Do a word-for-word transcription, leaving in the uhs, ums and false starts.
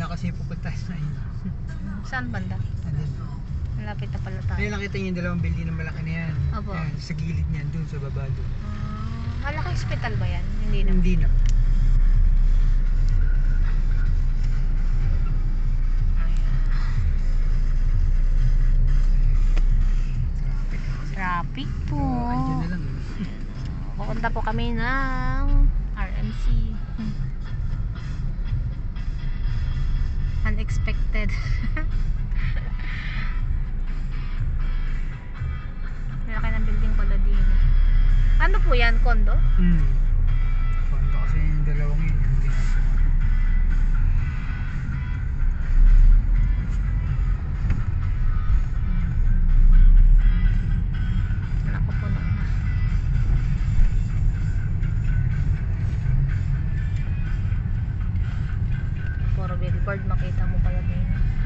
na kasi pupunta sa inyo. Saan banda? Andun. Malapit na pala tayo. Ayun, nakita niyo yung dalawang building na malaki na yan. Opo. Yan, sa gilid niyan, dun sa baba dun. Ah, malaki hospital ba yan? Hindi naman. Hindi na. Traffic na kasi. Traffic po. Oh, andyan na lang. eh. Pupunta po kami ng R M C. Unexpected. Malaki ng building pala din. Ano po yan? Condo? Hmm. Kondo kasi yung dalawang yun, yung ginagawa. Naku po na. Puro billboard makita mo pala din.